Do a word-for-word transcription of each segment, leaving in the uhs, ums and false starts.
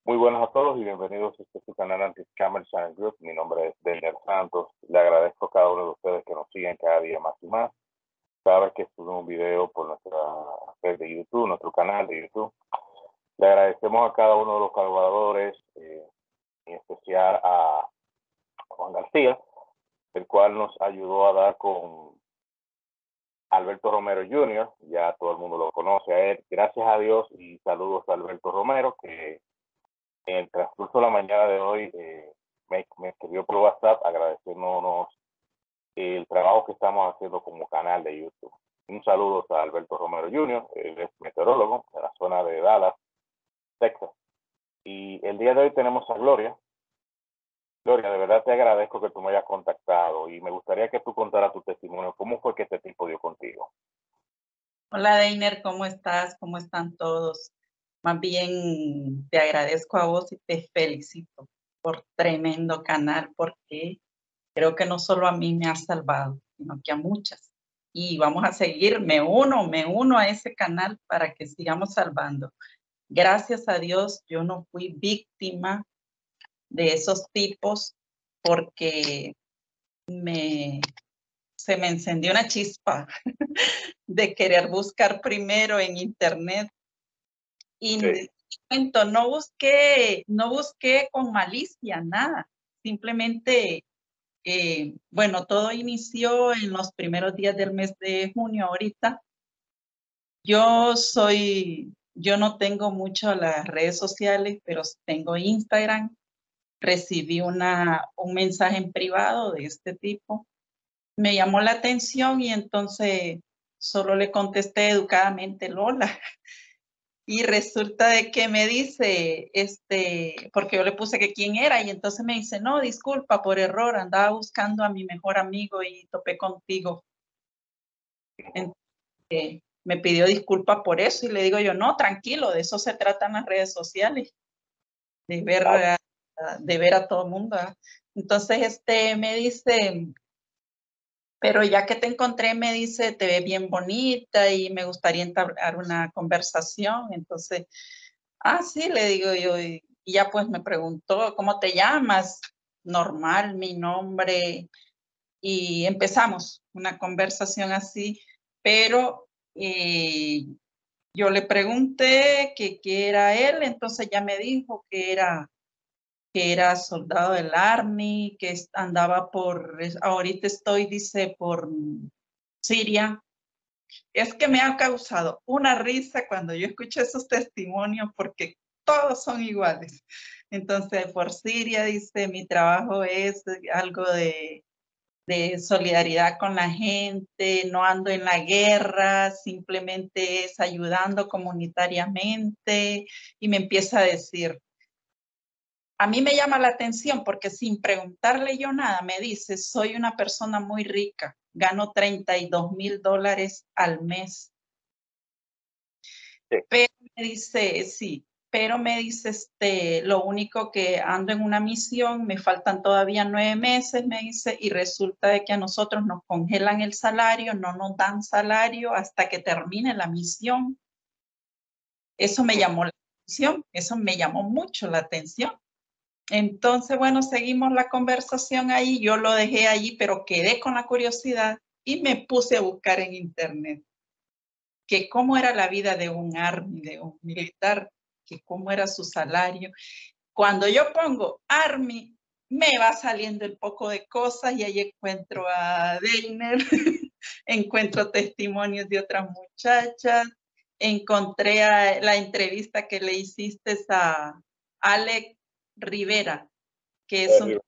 Muy buenas a todos y bienvenidos a este su canal Anti-Scammer Channel Group. Mi nombre es Daniel Santos. Le agradezco a cada uno de ustedes que nos siguen cada día más y más. Cada vez que subimos un video por nuestra red de YouTube, nuestro canal de YouTube. Le agradecemos a cada uno de los colaboradores, eh, en especial a Juan García, el cual nos ayudó a dar con Alberto Romero junior Ya todo el mundo lo conoce a él. Gracias a Dios y saludos a Alberto Romero, que en el transcurso de la mañana de hoy eh, me, me escribió por WhatsApp agradeciéndonos el trabajo que estamos haciendo como canal de YouTube. Un saludo a Alberto Romero junior, él es meteorólogo de la zona de Dallas, Texas. Y el día de hoy tenemos a Gloria. Gloria, de verdad te agradezco que tú me hayas contactado y me gustaría que tú contaras tu testimonio. ¿Cómo fue que este tipo dio contigo? Hola, Deiner, ¿cómo estás? ¿Cómo están todos? Más bien te agradezco a vos y te felicito por tremendo canal, porque creo que no solo a mí me ha salvado, sino que a muchas. Y vamos a seguir, me uno, me uno a ese canal para que sigamos salvando. Gracias a Dios, yo no fui víctima de esos tipos porque me, se me encendió una chispa de querer buscar primero en internet. Y Sí. cuento, no busqué, no busqué con malicia, nada. Simplemente, eh, bueno, todo inició en los primeros días del mes de junio ahorita. Yo soy, yo no tengo mucho las redes sociales, pero tengo Instagram. Recibí una, un mensaje en privado de este tipo. Me llamó la atención y entonces solo le contesté educadamente, Lola. Y resulta de que me dice, este, porque yo le puse que quién era, y entonces me dice, no, disculpa, por error, andaba buscando a mi mejor amigo y topé contigo. Entonces, me pidió disculpas por eso, y le digo yo, no, tranquilo, de eso se tratan las redes sociales, de ver, a, de ver a todo el mundo. ¿eh? Entonces, este, me dice, pero ya que te encontré, me dice, te ves bien bonita y me gustaría entablar una conversación. Entonces, ah, sí, le digo yo, y ya pues me preguntó, ¿cómo te llamas? Normal, mi nombre. Y empezamos una conversación así, pero eh, yo le pregunté que qué era él, entonces ya me dijo que era, que era soldado del Army, que andaba por, ahorita estoy, dice, por Siria. Es que me ha causado una risa cuando yo escucho esos testimonios porque todos son iguales. Entonces, por Siria, dice, mi trabajo es algo de, de solidaridad con la gente, no ando en la guerra, simplemente es ayudando comunitariamente. Y me empieza a decir, a mí me llama la atención porque sin preguntarle yo nada, me dice, soy una persona muy rica, gano treinta y dos mil dólares al mes. Sí. Pero me dice, sí, pero me dice, este, lo único que ando en una misión, me faltan todavía nueve meses, me dice, y resulta de que a nosotros nos congelan el salario, no nos dan salario hasta que termine la misión. Eso me llamó la atención, eso me llamó mucho la atención. Entonces, bueno, seguimos la conversación ahí, yo lo dejé allí, pero quedé con la curiosidad y me puse a buscar en internet que cómo era la vida de un army, de un militar, que cómo era su salario. Cuando yo pongo army, me va saliendo el poco de cosas y ahí encuentro a Deiner, encuentro testimonios de otras muchachas, encontré a la entrevista que le hiciste a Alex Rivera, que es un...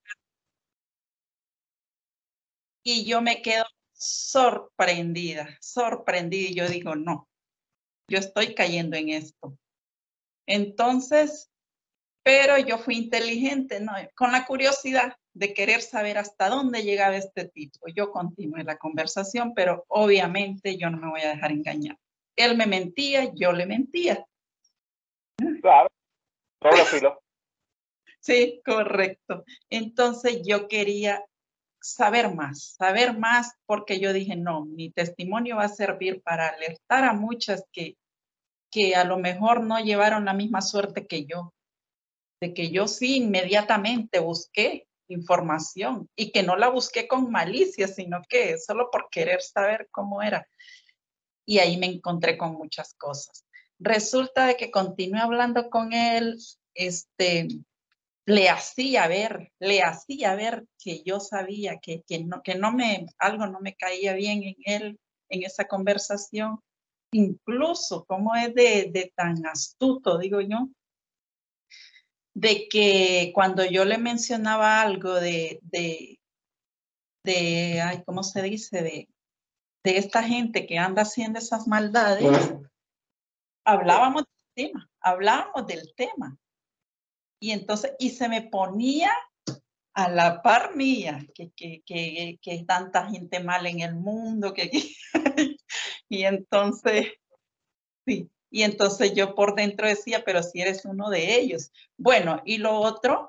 Y yo me quedo sorprendida, sorprendida, y yo digo, no, yo estoy cayendo en esto. Entonces, pero yo fui inteligente, ¿no? Con la curiosidad de querer saber hasta dónde llegaba este tipo. Yo continué la conversación, pero obviamente yo no me voy a dejar engañar. Él me mentía, yo le mentía. Claro, doble filo. Sí, correcto. Entonces yo quería saber más, saber más, porque yo dije, no, mi testimonio va a servir para alertar a muchas que, que a lo mejor no llevaron la misma suerte que yo. de que yo sí inmediatamente busqué información y que no la busqué con malicia, sino que solo por querer saber cómo era. Y ahí me encontré con muchas cosas. Resulta de que continué hablando con él, este, le hacía ver, le hacía ver que yo sabía que, que, no, que no me, algo no me caía bien en él, en esa conversación. Incluso, cómo es de, de tan astuto, digo yo, de que cuando yo le mencionaba algo de, de, de ay, ¿cómo se dice? De, de esta gente que anda haciendo esas maldades, hablábamos del tema, hablábamos del tema. Y entonces, y se me ponía a la par mía, que, que, que, que hay tanta gente mal en el mundo, que, y entonces, sí, y entonces yo por dentro decía, pero si eres uno de ellos. Bueno, y lo otro,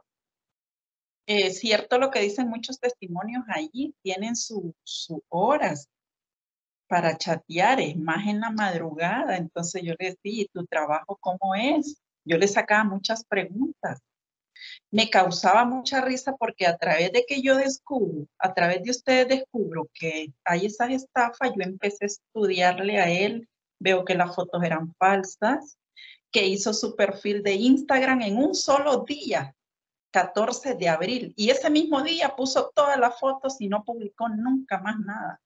es eh, cierto lo que dicen muchos testimonios allí, tienen sus su horas para chatear, es más en la madrugada. Entonces yo les decía, ¿y tu trabajo cómo es? Yo le sacaba muchas preguntas. Me causaba mucha risa porque a través de que yo descubro, a través de ustedes descubro que hay esas estafas, yo empecé a estudiarle a él, veo que las fotos eran falsas, que hizo su perfil de Instagram en un solo día, catorce de abril, y ese mismo día puso todas las fotos y no publicó nunca más nada.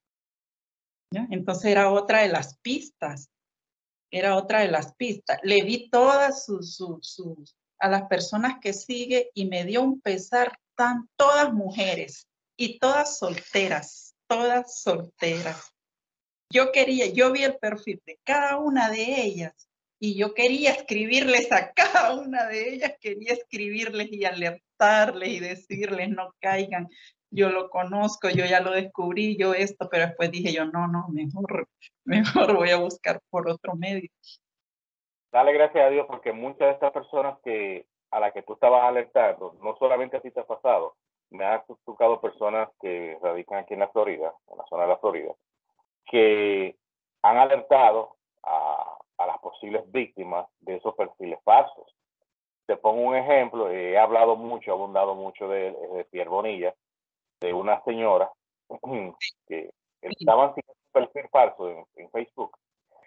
¿Ya? Entonces era otra de las pistas, era otra de las pistas. Le vi todas sus, sus, sus, a las personas que sigue y me dio un pesar, tan, todas mujeres y todas solteras, todas solteras. Yo quería, yo vi el perfil de cada una de ellas y yo quería escribirles a cada una de ellas, quería escribirles y alertarles y decirles no caigan, yo lo conozco, yo ya lo descubrí, yo esto, pero después dije yo no, no, mejor, mejor voy a buscar por otro medio. Dale gracias a Dios porque muchas de estas personas que a las que tú estabas alertando, no solamente a ti te ha pasado, me han tocado personas que radican aquí en la Florida, en la zona de la Florida, que han alertado a, a las posibles víctimas de esos perfiles falsos. Te pongo un ejemplo, eh, he hablado mucho, he abundado mucho de, de Pierre Bonilla, de una señora que estaban haciendo un perfil falso en, en Facebook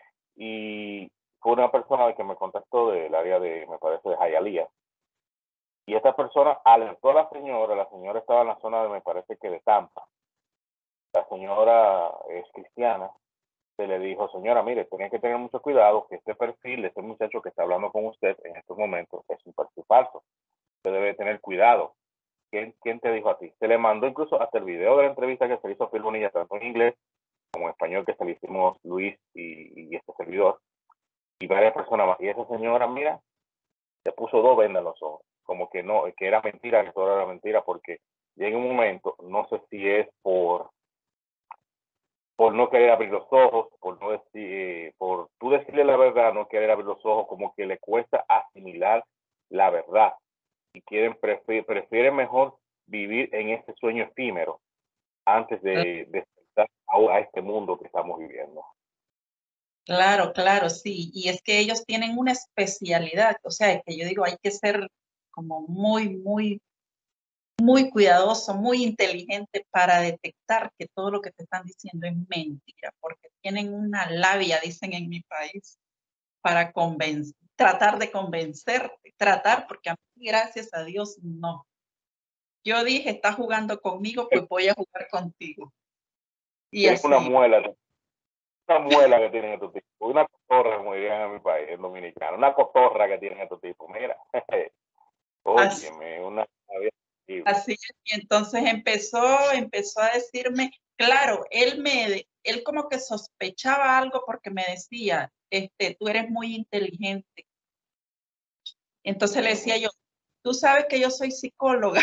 y fue una persona que me contactó del área de, me parece, de Hialeah. Y esta persona alertó a la señora, la señora estaba en la zona de, me parece que de Tampa. La señora es cristiana, se le dijo, señora, mire, tiene que tener mucho cuidado que este perfil de este muchacho que está hablando con usted en estos momentos es un perfil falso. Usted debe tener cuidado. ¿Quién, quién te dijo a ti? Se le mandó incluso hasta el video de la entrevista que se hizo a Phil Bonilla, tanto en inglés como en español, que se le hicimos Luis y, y este servidor, y varias personas más. Y esa señora, mira, se puso dos vendas en los ojos, como que no, que era mentira, que todo era mentira, porque llega un momento, no sé si es por por no querer abrir los ojos, por no decir, por tú decirle la verdad, no querer abrir los ojos, como que le cuesta asimilar la verdad y quieren prefieren, prefieren mejor vivir en ese sueño efímero antes de despertar a, a este mundo que estamos viviendo. Claro, claro, sí. Y es que ellos tienen una especialidad, o sea, que yo digo, hay que ser como muy, muy, muy cuidadoso, muy inteligente para detectar que todo lo que te están diciendo es mentira, porque tienen una labia, dicen en mi país, para convencer, tratar de convencerte, tratar, porque a mí, gracias a Dios, no. Yo dije, estás jugando conmigo, pues voy a jugar contigo. Y Tienes así. una muela, una muela que tienen estos tipos, una cotorra, como dirían en mi país, en dominicano, una cotorra que tienen estos tipos, mira, óyeme, una... Así es, y entonces empezó, empezó a decirme, claro, él me, él como que sospechaba algo porque me decía, este, tú eres muy inteligente. Entonces le decía yo, tú sabes que yo soy psicóloga.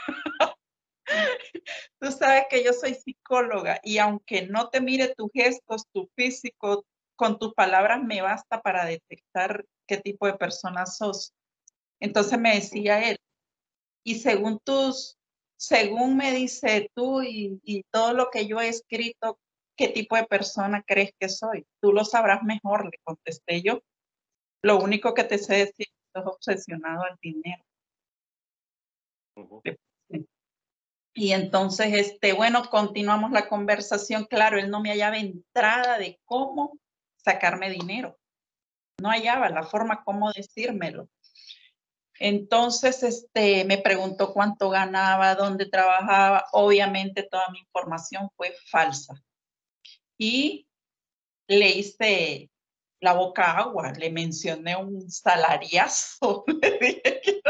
Tú sabes que yo soy psicóloga y aunque no te mire tus gestos, tu físico, con tus palabras me basta para detectar qué tipo de persona sos. Entonces me decía él, y según tus, según me dice tú y, y todo lo que yo he escrito, ¿qué tipo de persona crees que soy? Tú lo sabrás mejor, le contesté yo. Lo único que te sé decir, estás obsesionado al dinero. Ujú. Y entonces, este, bueno, continuamos la conversación. Claro, él no me hallaba entrada de cómo sacarme dinero. No hallaba la forma cómo decírmelo. Entonces, este, me preguntó cuánto ganaba, dónde trabajaba. Obviamente, toda mi información fue falsa. Y le hice la boca agua, le mencioné un salariazo. Le dije que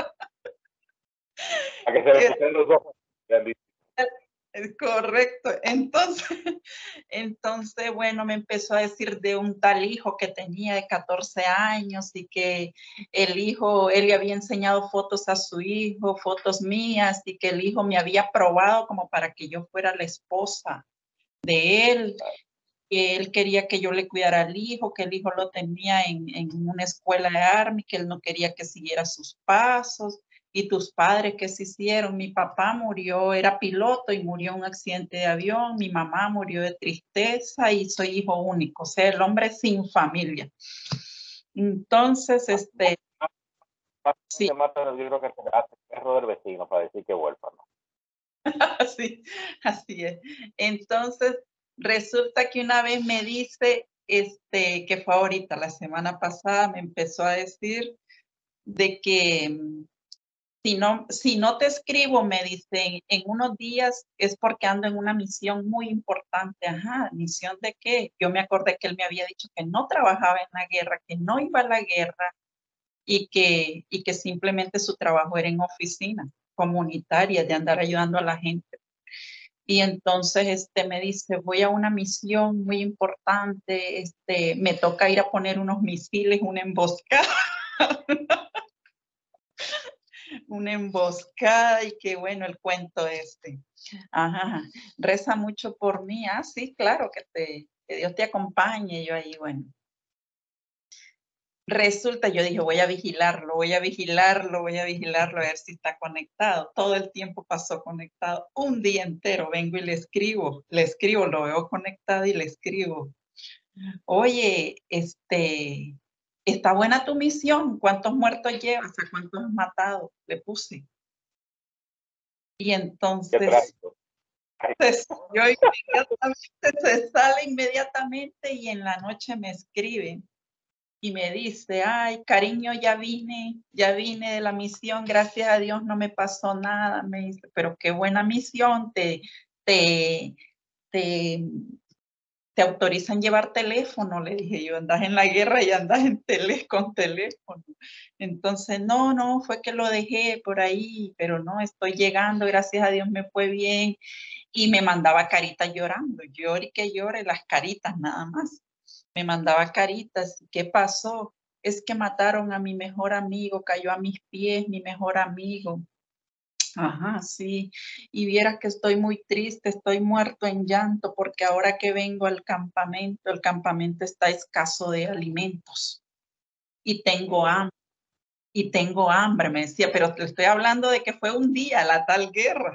A que se le que pusieron los ojos. es correcto. Entonces, entonces, bueno, me empezó a decir de un tal hijo que tenía de catorce años y que el hijo, él le había enseñado fotos a su hijo, fotos mías, y que el hijo me había aprobado como para que yo fuera la esposa de él, que él quería que yo le cuidara al hijo, que el hijo lo tenía en, en una escuela de Army, que él no quería que siguiera sus pasos. ¿Y tus padres qué se hicieron? Mi papá murió, era piloto y murió en un accidente de avión. Mi mamá murió de tristeza y soy hijo único, o sea, el hombre sin familia. Entonces, este, sí, Se mata, yo creo que se hace el perro del vecino para decir que huérfano. así, así es. Entonces, resulta que una vez me dice, este, que fue ahorita, la semana pasada, me empezó a decir de que mm, si no, si no te escribo, me dicen, en unos días es porque ando en una misión muy importante. Ajá, ¿misión de qué? Yo me acordé que él me había dicho que no trabajaba en la guerra, que no iba a la guerra y que, y que simplemente su trabajo era en oficina comunitaria, de andar ayudando a la gente. Y entonces este, me dice, voy a una misión muy importante, este, me toca ir a poner unos misiles, una emboscada. Una emboscada y qué bueno el cuento este. Ajá, reza mucho por mí. Ah, sí, claro, que, te, que Dios te acompañe. Yo ahí, bueno. Resulta, yo dije, voy a vigilarlo, voy a vigilarlo, voy a vigilarlo, a ver si está conectado. Todo el tiempo pasó conectado, un día entero vengo y le escribo, le escribo, lo veo conectado y le escribo. Oye, este, está buena tu misión, ¿cuántos muertos llevas? ¿A cuántos has matado? Le puse. Y Qué entonces, trágico. pues, yo inmediatamente se sale inmediatamente y en la noche me escribe y me dice, ay, cariño, ya vine, ya vine de la misión, gracias a Dios no me pasó nada, me dice, pero qué buena misión, te, te, te, te autorizan llevar teléfono, le dije yo, andas en la guerra y andas en tele, con teléfono. Entonces, no, no, fue que lo dejé por ahí, pero no, estoy llegando, gracias a Dios me fue bien. Y me mandaba caritas llorando, llore y que llore, las caritas nada más. Me mandaba caritas, ¿qué pasó? Es que mataron a mi mejor amigo, cayó a mis pies mi mejor amigo. Ajá, sí. Y vieras que estoy muy triste, estoy muerto en llanto porque ahora que vengo al campamento, el campamento está escaso de alimentos y tengo hambre. Y tengo hambre, me decía, pero te estoy hablando de que fue un día la tal guerra.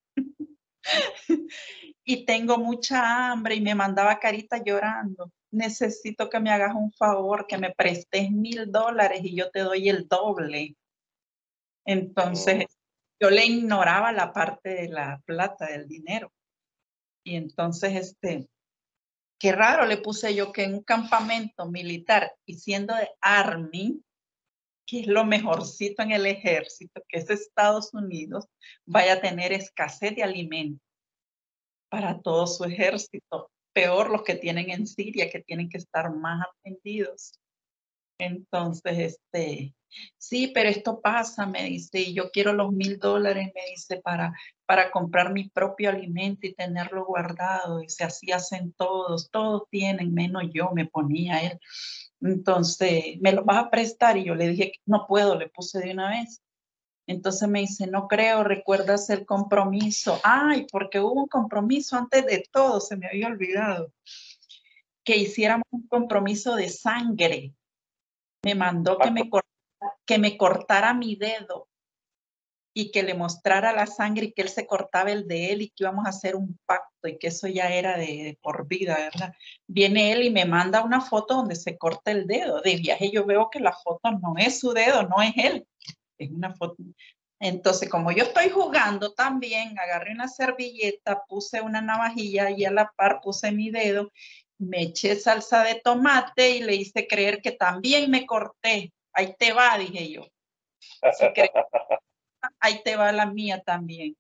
Y tengo mucha hambre y me mandaba carita llorando. Necesito que me hagas un favor, que me prestes mil dólares y yo te doy el doble. Entonces, Mm. yo le ignoraba la parte de la plata, del dinero. Y entonces, este, qué raro le puse yo que en un campamento militar y siendo de Army, que es lo mejorcito en el ejército, que es Estados Unidos, vaya a tener escasez de alimentos para todo su ejército. Peor los que tienen en Siria, que tienen que estar más atendidos. Entonces, este, sí, pero esto pasa, me dice, y yo quiero los mil dólares, me dice, para, para comprar mi propio alimento y tenerlo guardado. Y así hacen todos, todos tienen, menos yo, me ponía él. Entonces, ¿me lo vas a prestar? Y yo le dije, no puedo, le puse de una vez. Entonces me dice, no creo, ¿recuerdas el compromiso? Ay, porque hubo un compromiso antes de todo, se me había olvidado. Que hiciéramos un compromiso de sangre. Me mandó que me, cortara, que me cortara mi dedo y que le mostrara la sangre y que él se cortaba el de él y que íbamos a hacer un pacto y que eso ya era de, de por vida, ¿verdad? Viene él y me manda una foto donde se corta el dedo. De viaje yo veo que la foto no es su dedo, no es él, es una foto. Entonces, como yo estoy jugando también, agarré una servilleta, puse una navajilla y a la par puse mi dedo, me eché salsa de tomate y le hice creer que también me corté. Ahí te va, dije yo. Si crees, ahí te va la mía también.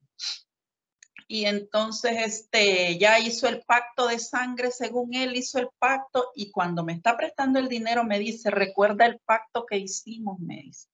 Y entonces este, ya hizo el pacto de sangre, según él hizo el pacto, y cuando me está prestando el dinero me dice, recuerda el pacto que hicimos, me dice,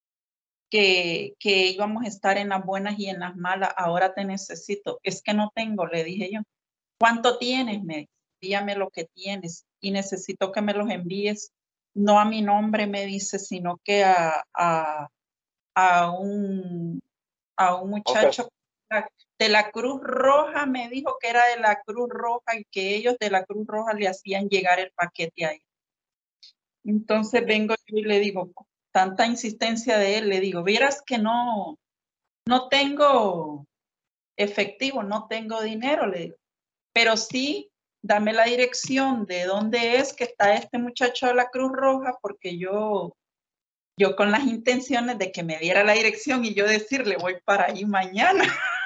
que, que íbamos a estar en las buenas y en las malas, ahora te necesito. Es que no tengo, le dije yo. ¿Cuánto tienes? Me dice, envíame lo que tienes y necesito que me los envíes, no a mi nombre, me dice, sino que a, a, a un, a un muchacho okay. de la Cruz Roja, me dijo que era de la Cruz Roja y que ellos de la Cruz Roja le hacían llegar el paquete ahí. Entonces vengo yo y le digo, tanta insistencia de él, le digo, vieras que no, no tengo efectivo, no tengo dinero, le digo, pero sí, dame la dirección de dónde es que está este muchacho de la Cruz Roja, porque yo, yo con las intenciones de que me diera la dirección y yo decirle, voy para ahí mañana.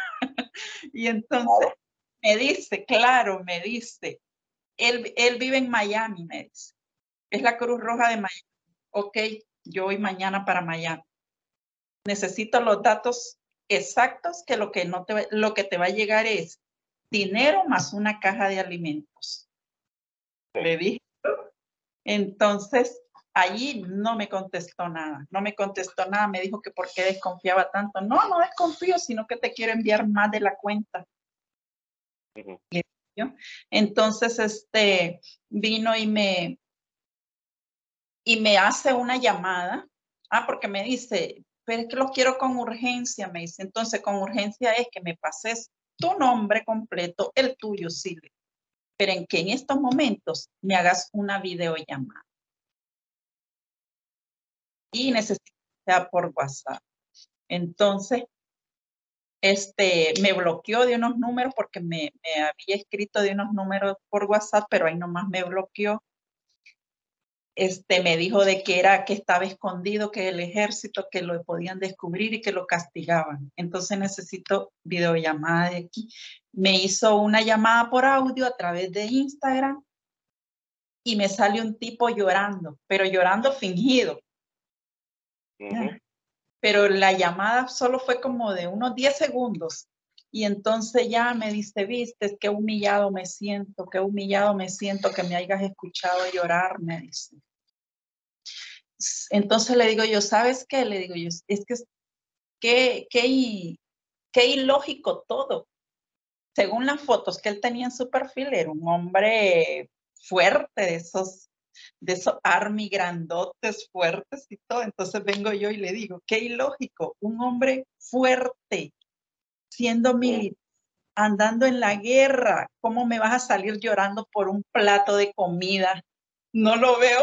Y entonces claro. me dice, claro, me dice, él, él vive en Miami, me dice, es la Cruz Roja de Miami. Ok, yo voy mañana para Miami. Necesito los datos exactos, que lo que, no te, lo que te va a llegar es dinero más una caja de alimentos. Sí. Le dije. Entonces, allí no me contestó nada, no me contestó nada, me dijo que por qué desconfiaba tanto. No, no desconfío, sino que te quiero enviar más de la cuenta. Uh-huh. Entonces, este, vino y me, y me hace una llamada, ah, porque me dice, pero es que los quiero con urgencia, me dice, entonces con urgencia es que me pases tu nombre completo, el tuyo, sí, pero en que en estos momentos me hagas una videollamada. Y necesito que sea por WhatsApp. Entonces, este, me bloqueó de unos números porque me, me había escrito de unos números por WhatsApp, pero ahí nomás me bloqueó. Este, me dijo de que era que estaba escondido, que el ejército, que lo podían descubrir y que lo castigaban. Entonces necesito videollamada de aquí. Me hizo una llamada por audio a través de Instagram y me sale un tipo llorando, pero llorando fingido. Uh-huh. Pero la llamada solo fue como de unos diez segundos. Y entonces ya me dice, viste, qué humillado me siento, qué humillado me siento que me hayas escuchado llorar, me dice. Entonces le digo yo, ¿sabes qué? Le digo yo, es que qué, qué, qué ilógico todo. Según las fotos que él tenía en su perfil, era un hombre fuerte, de esos, de esos army grandotes, fuertes y todo. Entonces vengo yo y le digo, qué ilógico, un hombre fuerte, siendo militar, andando en la guerra, ¿cómo me vas a salir llorando por un plato de comida? No lo veo.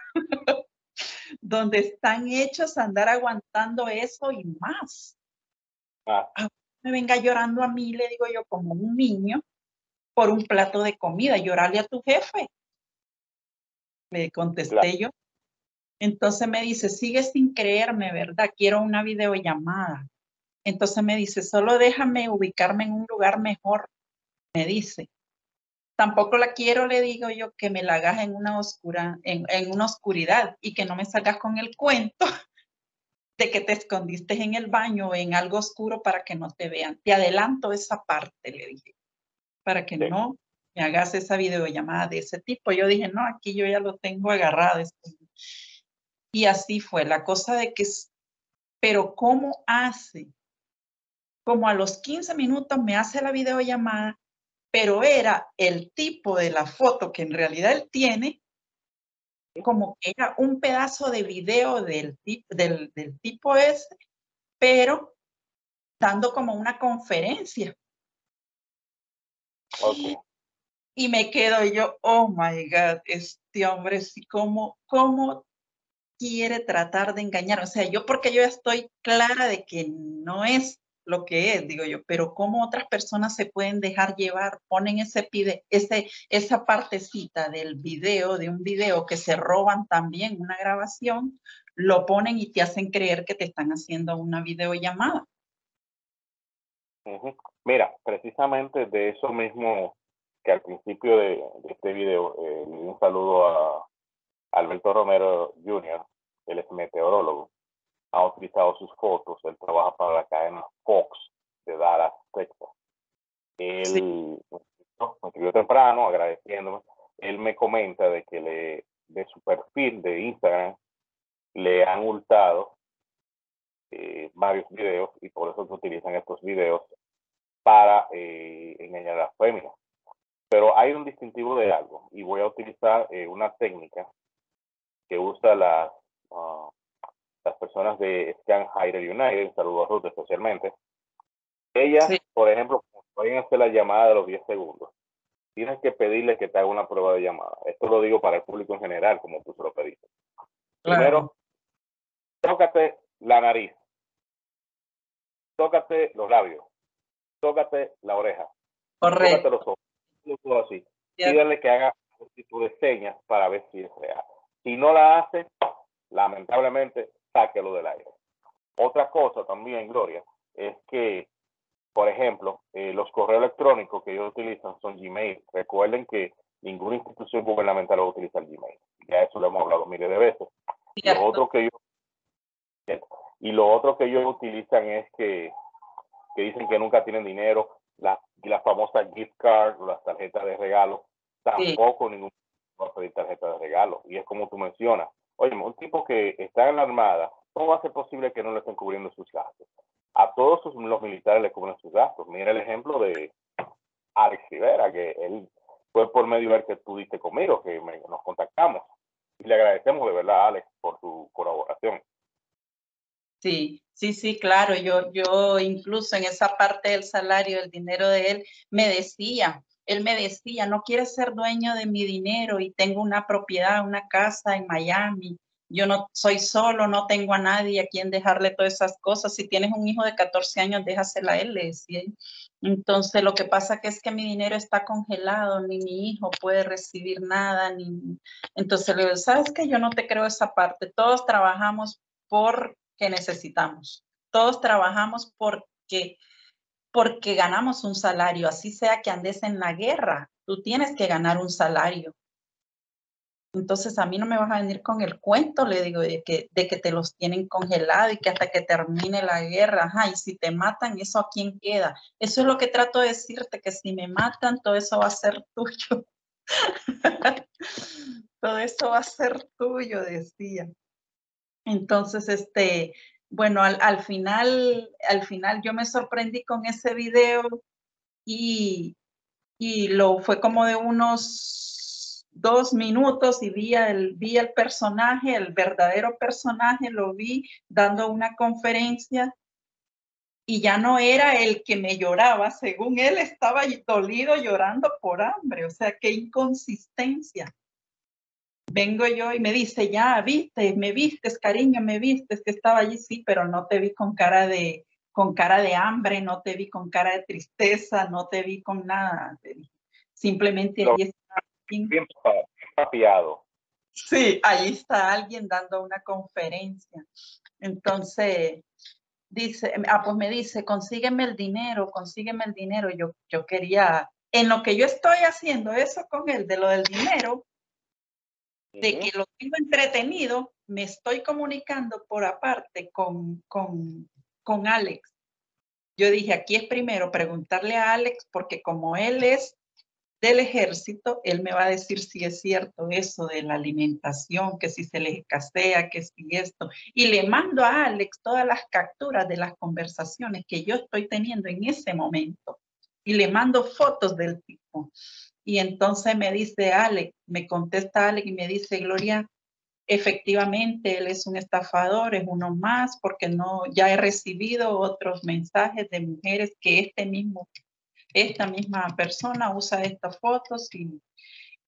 Donde están hechos a andar aguantando eso y más. Ah. Me venga llorando a mí, le digo yo, como un niño, por un plato de comida, llorarle a tu jefe. Le contesté claro. yo. Entonces me dice, sigue sin creerme, ¿verdad? Quiero una videollamada. Entonces me dice, solo déjame ubicarme en un lugar mejor, me dice. Tampoco la quiero, le digo yo, que me la hagas en una, oscura, en, en una oscuridad y que no me salgas con el cuento de que te escondiste en el baño o en algo oscuro para que no te vean. Te adelanto esa parte, le dije, para que sí. no me hagas esa videollamada de ese tipo. Yo dije, no, aquí yo ya lo tengo agarrado. Y así fue la cosa de que, pero ¿cómo hace? Como a los quince minutos me hace la videollamada, pero era el tipo de la foto que en realidad él tiene, como que era un pedazo de video del, del, del tipo ese, pero dando como una conferencia. Okay. Y me quedo yo, oh my God, este hombre, sí, ¿cómo, cómo quiere tratar de engañar. O sea, yo porque yo ya estoy clara de que no es lo que es, digo yo, pero cómo otras personas se pueden dejar llevar, ponen ese pide, ese, esa partecita del video, de un video que se roban también, una grabación, lo ponen y te hacen creer que te están haciendo una videollamada. Uh-huh. Mira, precisamente de eso mismo que al principio de, de este video, eh, un saludo a Alberto Romero junior, él es meteorólogo, ha utilizado sus fotos, él trabaja para la cadena Fox de Dallas, Texas. Él sí. me escribió temprano agradeciéndome, él me comenta de que le, de su perfil de Instagram le han hurtado eh, varios videos y por eso se utilizan estos videos para eh, engañar a las féminas. Pero hay un distintivo de algo y voy a utilizar eh, una técnica que usa las, uh, las personas de Scan Higher United, un saludo a Ruth especialmente. Ellas, sí. por ejemplo, pueden hacer la llamada de los diez segundos. Tienes que pedirle que te haga una prueba de llamada. Esto lo digo para el público en general, como tú se lo pediste. Claro. Primero, tócate la nariz, tócate los labios, tócate la oreja, correcto, tócate los ojos, todo así. Yeah. Pídale que haga un tipo de señas para ver si es real. Si no la hace, lamentablemente, sáquelo del aire. Otra cosa también, Gloria, es que, por ejemplo, eh, los correos electrónicos que ellos utilizan son Gmail. Recuerden que ninguna institución gubernamental va a utilizar Gmail. Ya eso lo hemos hablado miles de veces. Lo otro que ellos, y lo otro que ellos utilizan es que, que dicen que nunca tienen dinero. Las la famosas gift cards, las tarjetas de regalo, tampoco sí. ningún va a pedir tarjeta de regalo. Y es como tú mencionas. Oye, un tipo que está en la Armada, ¿cómo va a ser posible que no le estén cubriendo sus gastos? A todos sus, los militares le cubren sus gastos. Mira el ejemplo de Alex Rivera, que él fue por medio del que tú diste conmigo, que me, nos contactamos. Y le agradecemos de verdad a Alex por su colaboración. Sí, sí, sí, claro. Yo, yo incluso en esa parte del salario, el dinero de él, me decía, él me decía, no quieres ser dueño de mi dinero y tengo una propiedad, una casa en Miami. Yo no soy solo, no tengo a nadie a quien dejarle todas esas cosas. Si tienes un hijo de catorce años, déjasela a él, le decía. Entonces, lo que pasa que es que mi dinero está congelado, ni mi hijo puede recibir nada. Ni... Entonces, le digo, ¿sabes qué? Yo no te creo esa parte. Todos trabajamos por que necesitamos. Todos trabajamos porque, porque ganamos un salario, así sea que andes en la guerra, tú tienes que ganar un salario. Entonces a mí no me vas a venir con el cuento, le digo, de que, de que te los tienen congelado y que hasta que termine la guerra, ajá, y si te matan, ¿eso a quién queda? Eso es lo que trato de decirte, que si me matan, todo eso va a ser tuyo. Todo eso va a ser tuyo, decía. Entonces, este, bueno, al, al final, al final yo me sorprendí con ese video y, y lo fue como de unos dos minutos y vi el, vi el personaje, el verdadero personaje, lo vi dando una conferencia y ya no era el que me lloraba, según él estaba dolido llorando por hambre, o sea, qué inconsistencia. Vengo yo y me dice, ya, viste, me vistes, cariño, me vistes, que estaba allí, sí, pero no te vi con cara de, con cara de hambre, no te vi con cara de tristeza, no te vi con nada. Simplemente allí está alguien. Bien papiado. Sí, allí está alguien dando una conferencia. Entonces, dice, ah, pues me dice, consígueme el dinero, consígueme el dinero. Yo, yo quería, en lo que yo estoy haciendo eso con él, de lo del dinero, de que lo tengo entretenido, me estoy comunicando por aparte con, con, con Alex. Yo dije, aquí es primero preguntarle a Alex, porque como él es del ejército, él me va a decir si es cierto eso de la alimentación, que si se les escasea, que si esto. Y le mando a Alex todas las capturas de las conversaciones que yo estoy teniendo en ese momento. Y le mando fotos del tipo. Y entonces me dice Alex, me contesta Alex y me dice, Gloria, efectivamente él es un estafador, es uno más, porque no, ya he recibido otros mensajes de mujeres que este mismo, esta misma persona usa estas fotos y,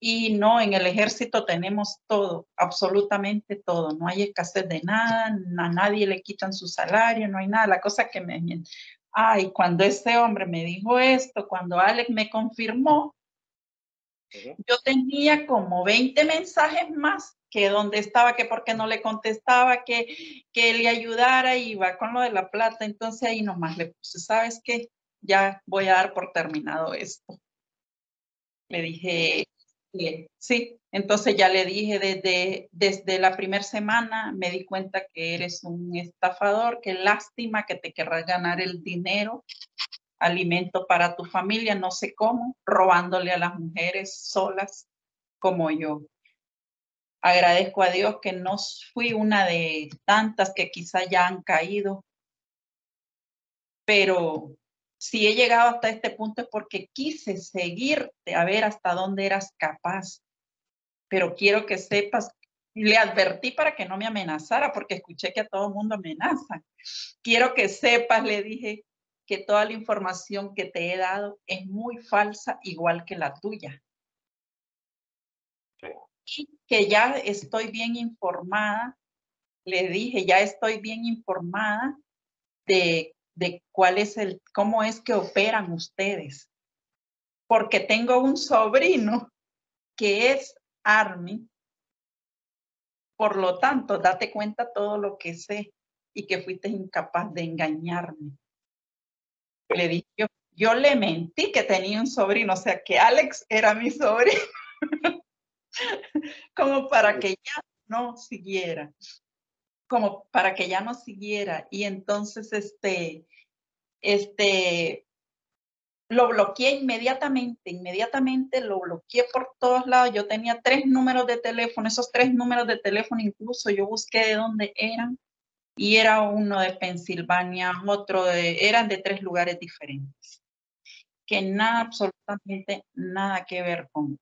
Y no, en el ejército tenemos todo, absolutamente todo. No hay escasez de nada, a nadie le quitan su salario, no hay nada. La cosa que me... Ay, cuando ese hombre me dijo esto, cuando Alex me confirmó, uh-huh. Yo tenía como veinte mensajes más que donde estaba, que porque no le contestaba, que, que le ayudara, y iba con lo de la plata. Entonces ahí nomás le puse, ¿sabes qué? Ya voy a dar por terminado esto. Le dije, sí, entonces ya le dije desde, desde la primera semana, me di cuenta que eres un estafador, qué lástima que te querrás ganar el dinero, alimento para tu familia, no sé cómo, robándole a las mujeres solas como yo. Agradezco a Dios que no fui una de tantas que quizá ya han caído, pero si he llegado hasta este punto es porque quise seguirte a ver hasta dónde eras capaz. Pero quiero que sepas, le advertí para que no me amenazara, porque escuché que a todo el mundo amenaza. Quiero que sepas, le dije, que toda la información que te he dado es muy falsa, igual que la tuya. Sí. Y que ya estoy bien informada, le dije, ya estoy bien informada de, de cuál es el, cómo es que operan ustedes. Porque tengo un sobrino que es Army. Por lo tanto, date cuenta todo lo que sé y que fuiste incapaz de engañarme. Le dije, yo, yo le mentí que tenía un sobrino, o sea, que Alex era mi sobrino, como para que ya no siguiera, como para que ya no siguiera. Y entonces, este, este, lo bloqueé inmediatamente, inmediatamente lo bloqueé por todos lados. Yo tenía tres números de teléfono, esos tres números de teléfono incluso yo busqué de dónde eran, y era uno de Pensilvania, otro de, eran de tres lugares diferentes, que nada, absolutamente nada que ver con,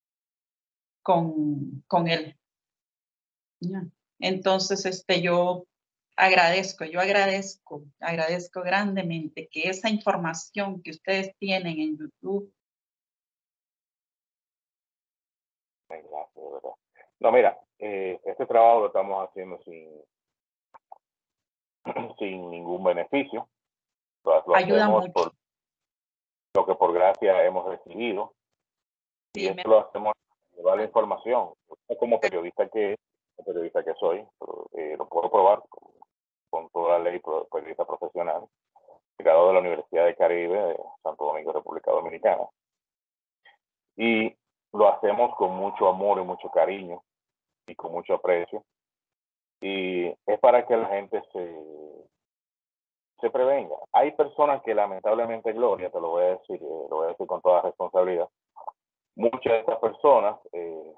con, con él. Entonces, este, yo agradezco, yo agradezco, agradezco grandemente que esa información que ustedes tienen en YouTube. Gracias, de verdad. No, mira, eh, este trabajo lo estamos haciendo sin, sin ningún beneficio. Lo, lo Ayuda hacemos mucho. por lo que por gracia hemos recibido. Sí, y esto me... lo hacemos para llevar la información. Como periodista que, como periodista que soy, pero, eh, lo puedo probar con, con toda la ley, periodista profesional, graduado de la Universidad de Caribe de Santo Domingo, República Dominicana. Y lo hacemos con mucho amor y mucho cariño y con mucho aprecio. Y es para que la gente se, se prevenga. Hay personas que lamentablemente, Gloria, te lo voy a decir, eh, lo voy a decir con toda responsabilidad, muchas de estas personas eh,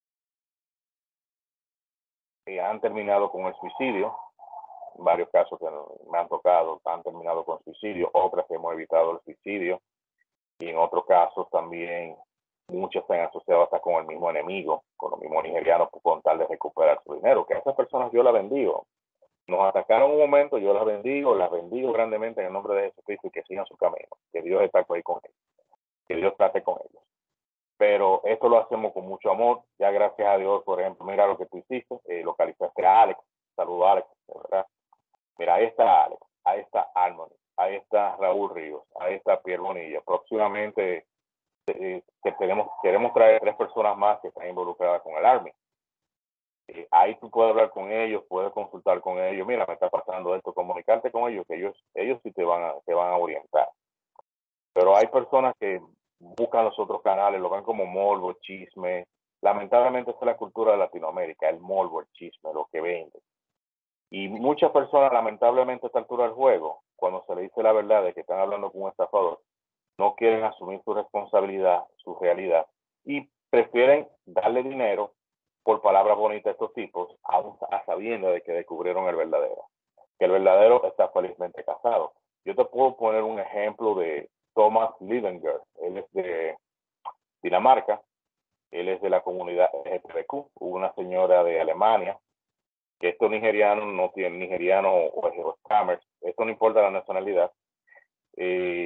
eh, han terminado con el suicidio. En varios casos que me han tocado han terminado con suicidio, otras que hemos evitado el suicidio, y en otros casos también muchos se han asociado hasta con el mismo enemigo, con los mismos nigerianos, con tal de recuperar su dinero. Que a esas personas yo las bendigo. Nos atacaron un momento, yo las bendigo, las bendigo grandemente en el nombre de Jesucristo, y que sigan su camino, que Dios está ahí con ellos, que Dios trate con ellos. Pero esto lo hacemos con mucho amor. Ya gracias a Dios, por ejemplo, mira lo que tú hiciste, eh, localizaste a Alex. Saludos, Alex, de verdad. Mira, ahí está Alex, ahí está Harmony, ahí está Raúl Ríos, ahí está Pierre Bonilla. Próximamente eh, que tenemos, queremos traer tres personas más que están involucradas con el Army. Eh, ahí tú puedes hablar con ellos, puedes consultar con ellos. Mira, me está pasando esto, comunicarte con ellos, que ellos, ellos sí te van a, te van a orientar. Pero hay personas que buscan los otros canales, lo ven como morbo, chisme. Lamentablemente esa es la cultura de Latinoamérica, el morbo, el chisme, lo que vende. Y muchas personas, lamentablemente, a esta altura del juego, cuando se le dice la verdad de que están hablando con un estafador, no quieren asumir su responsabilidad, su realidad, y prefieren darle dinero por palabras bonitas a estos tipos, aún a sabiendo de que descubrieron el verdadero. Que el verdadero está felizmente casado. Yo te puedo poner un ejemplo de Thomas Liebenberg. Él es de Dinamarca, él es de la comunidad L G B T Q, una señora de Alemania, que estos nigerianos no tienen nigeriano o scammers, esto no importa la nacionalidad, eh,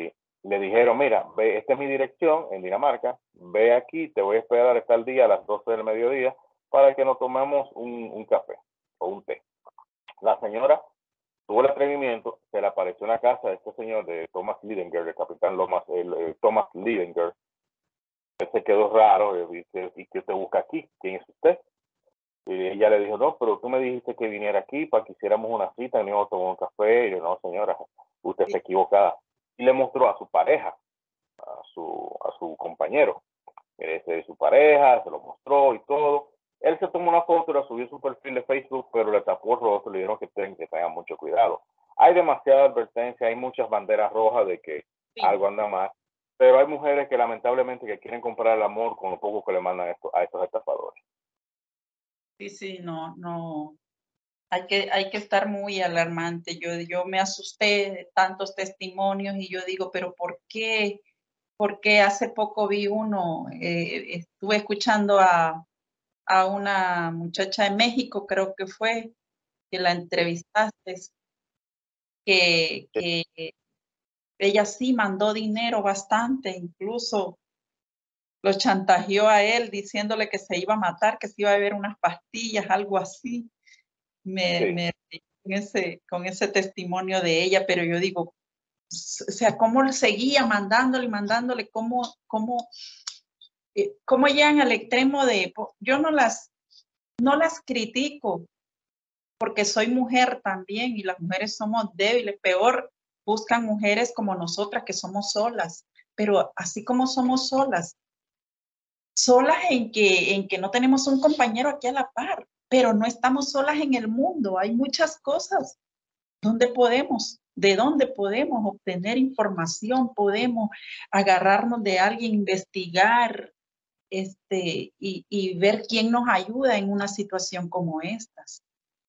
le dijeron, mira, ve, esta es mi dirección en Dinamarca, ve aquí, te voy a esperar hasta el día a las doce del mediodía para que nos tomemos un, un café o un té. La señora tuvo el atrevimiento, se le apareció en la casa de este señor, de Thomas Lidinger, el capitán Lomas, el, el Thomas Lidinger. Él se quedó raro y dice, ¿y qué te busca aquí? ¿Quién es usted? Y ella le dijo, no, pero tú me dijiste que viniera aquí para que hiciéramos una cita, que íbamos a tomar un café. Y yo, no, señora, usted está equivocada. Y le mostró a su pareja, a su, a su compañero. Ese es su pareja, se lo mostró y todo. Él se tomó una foto, la subió a su perfil de Facebook, pero le tapó el rostro, le dijeron que, ten, que tengan mucho cuidado. Hay demasiada advertencia, hay muchas banderas rojas de que sí, algo anda mal, pero hay mujeres que lamentablemente que quieren comprar el amor con lo poco que le mandan a estos, a estos estafadores. Sí, sí, no, no. Hay que, hay que estar muy alarmante. Yo, yo me asusté de tantos testimonios y yo digo, pero ¿por qué? Porque hace poco vi uno, eh, estuve escuchando a, a una muchacha de México, creo que fue, que la entrevistaste, que, que ella sí mandó dinero bastante, incluso lo chantajeó a él diciéndole que se iba a matar, que se iba a beber unas pastillas, algo así. Me, sí. me con ese, con ese testimonio de ella, pero yo digo, o sea, cómo seguía mandándole y mandándole, cómo, cómo, eh, cómo llegan al extremo de, yo no las, no las critico, porque soy mujer también y las mujeres somos débiles, peor buscan mujeres como nosotras que somos solas, pero así como somos solas, solas en que, en que no tenemos un compañero aquí a la par, pero no estamos solas en el mundo, hay muchas cosas. ¿Dónde podemos? ¿De dónde podemos obtener información? Podemos agarrarnos de alguien, investigar este, y, y ver quién nos ayuda en una situación como estas.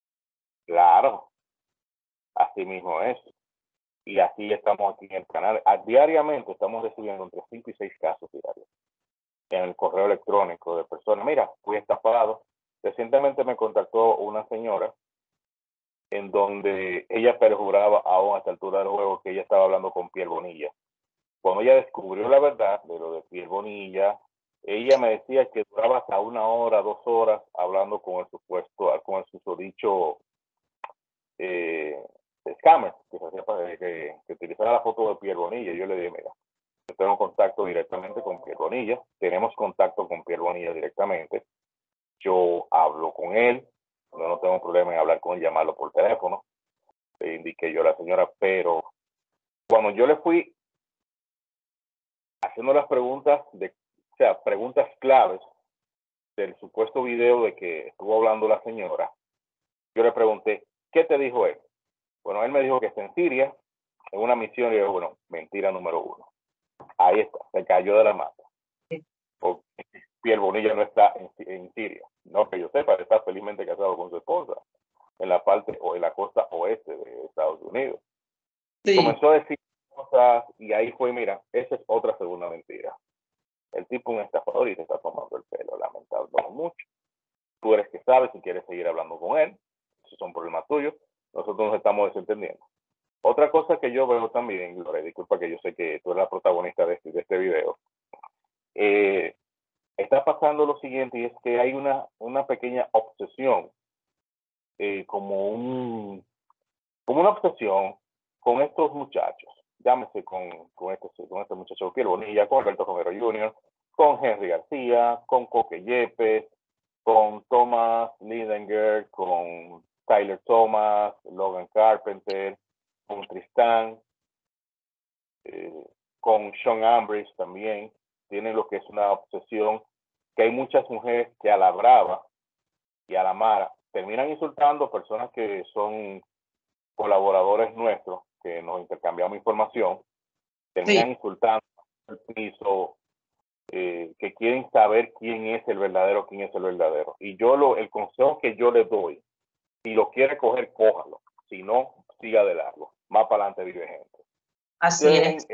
Claro, así mismo es. Y así estamos aquí en el canal. A, diariamente estamos recibiendo entre cinco y seis casos diarios en el correo electrónico de personas. Mira, fui estafado. Recientemente me contactó una señora en donde ella perjuraba aún a esta altura del juego que ella estaba hablando con Pierre Bonilla. Cuando ella descubrió la verdad de lo de Pierre Bonilla, ella me decía que duraba hasta una hora, dos horas hablando con el supuesto, con el susodicho eh, scammer que, que, que, que utilizaba la foto de Pierre Bonilla. Yo le dije, mira, yo tengo contacto directamente con Pierre Bonilla, tenemos contacto con Pierre Bonilla directamente, yo hablo con él, yo no tengo problema en hablar con él, llamarlo por teléfono, le indiqué yo a la señora, pero cuando yo le fui haciendo las preguntas, de, o sea, preguntas claves del supuesto video de que estuvo hablando la señora, yo le pregunté, ¿qué te dijo él? Bueno, él me dijo que está en Siria, en una misión, y yo, bueno, mentira número uno. Ahí está, se cayó de la mata. Porque Pierre Bonilla no está en, en Siria. No que yo sepa, está felizmente casado con su esposa en la parte o en la costa oeste de Estados Unidos. Sí. Comenzó a decir cosas y ahí fue, mira, esa es otra segunda mentira. El tipo es un estafador y te está tomando el pelo, lamentablemente mucho. Tú eres que sabes si quieres seguir hablando con él, esos son problemas tuyos, nosotros nos estamos desentendiendo. Otra cosa que yo veo también, Lore, disculpa que yo sé que tú eres la protagonista de este, de este video, eh, está pasando lo siguiente y es que hay una, una pequeña obsesión, eh, como, un, como una obsesión con estos muchachos, llámese con, con, este, con este muchacho Pierre Bonilla, con Alberto Romero junior, con Henry García, con Coque Yepes, con Thomas Lidinger, con Tyler Thomas, Logan Carpenter, con Tristán, eh, con Sean Ambridge también, tienen lo que es una obsesión, que hay muchas mujeres que a la brava y a la mala terminan insultando a personas que son colaboradores nuestros, que nos intercambiamos información, terminan sí. insultando el piso, eh, que quieren saber quién es el verdadero, quién es el verdadero. Y yo lo, el consejo que yo le doy, si lo quiere coger, cójalo. Si no, siga de largo. Más para adelante vive gente. Así Dejen es.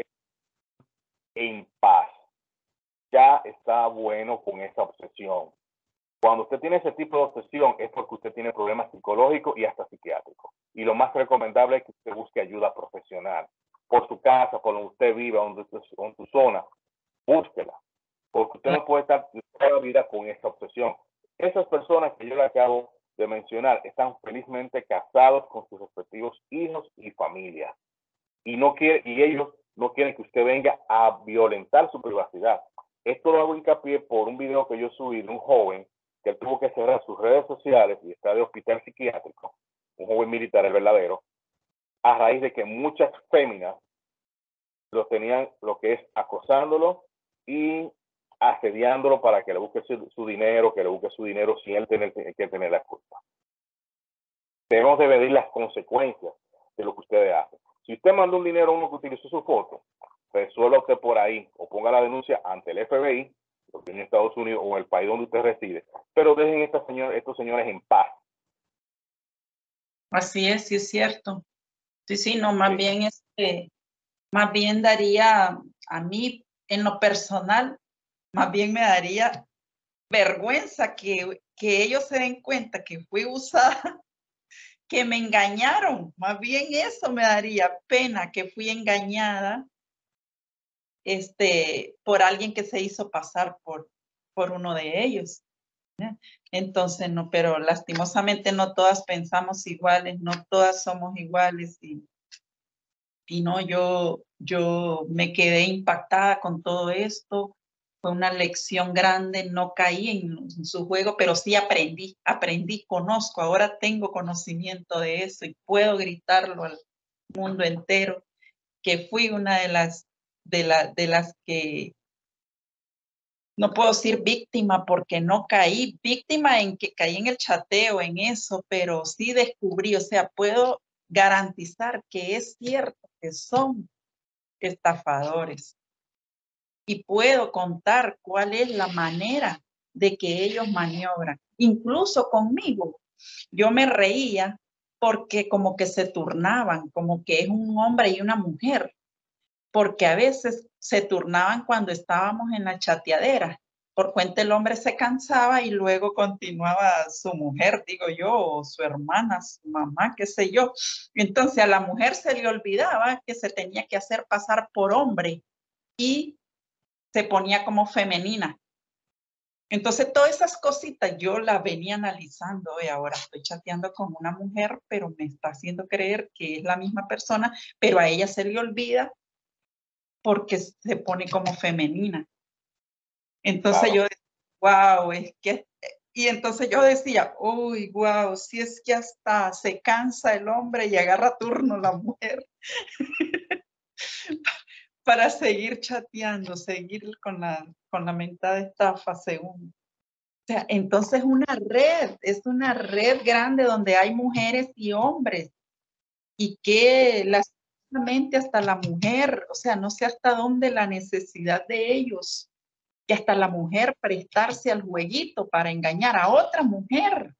En paz. Ya está bueno con esa obsesión. Cuando usted tiene ese tipo de obsesión es porque usted tiene problemas psicológicos y hasta psiquiátricos. Y lo más recomendable es que usted busque ayuda profesional. por su casa, por donde usted viva, donde, en tu zona, búsquela, porque usted no puede estar toda la vida con esa obsesión. Esas personas que yo le acabo de mencionar están felizmente casados con sus respectivos hijos y familias, y no quiere, y ellos no quieren que usted venga a violentar su privacidad. Esto lo hago hincapié por un video que yo subí de un joven que él tuvo que cerrar sus redes sociales y está de hospital psiquiátrico, un joven militar, el verdadero, a raíz de que muchas féminas lo tenían, lo que es acosándolo y asediándolo para que le busque su, su dinero, que le busque su dinero sin él tener que tener la culpa. Debemos de medir las consecuencias de lo que ustedes hacen. Si usted manda un dinero a uno que utilizó su foto, resuelva usted por ahí o ponga la denuncia ante el F B I, porque en Estados Unidos o en el país donde usted reside, pero dejen a esta señor, estos señores en paz. Así es, sí es cierto. Sí, sí, no, más sí. bien este, más bien daría a mí en lo personal, más bien me daría vergüenza que, que ellos se den cuenta que fui usada, que me engañaron. Más bien eso me daría pena, que fui engañada este, por alguien que se hizo pasar por, por uno de ellos. ¿eh? Entonces, no, pero lastimosamente no todas pensamos iguales, no todas somos iguales y, y no, yo, yo me quedé impactada con todo esto. Fue una lección grande, no caí en, en su juego, pero sí aprendí, aprendí, conozco, ahora tengo conocimiento de eso y puedo gritarlo al mundo entero, que fui una de las, de, la, de las que, no puedo decir víctima porque no caí, víctima en que caí en el chateo, en eso, pero sí descubrí, o sea, puedo garantizar que es cierto que son estafadores. Y puedo contar cuál es la manera de que ellos maniobran. Incluso conmigo, yo me reía porque como que se turnaban, como que es un hombre y una mujer, porque a veces se turnaban cuando estábamos en la chateadera. Por cuenta el hombre se cansaba y luego continuaba su mujer, digo yo, o su hermana, su mamá, qué sé yo. Entonces a la mujer se le olvidaba que se tenía que hacer pasar por hombre y se ponía como femenina. Entonces, todas esas cositas yo las venía analizando y ahora estoy chateando con una mujer, pero me está haciendo creer que es la misma persona, pero a ella se le olvida porque se pone como femenina. Entonces claro. yo, wow, es que... Y entonces yo decía, uy, wow, si es que hasta se cansa el hombre y agarra turno la mujer. Para seguir chateando, seguir con la, con la mentada estafa según. O sea, entonces una red, es una red grande donde hay mujeres y hombres y que lastimosamente hasta la mujer, o sea, no sé hasta dónde la necesidad de ellos, que hasta la mujer prestarse al jueguito para engañar a otra mujer.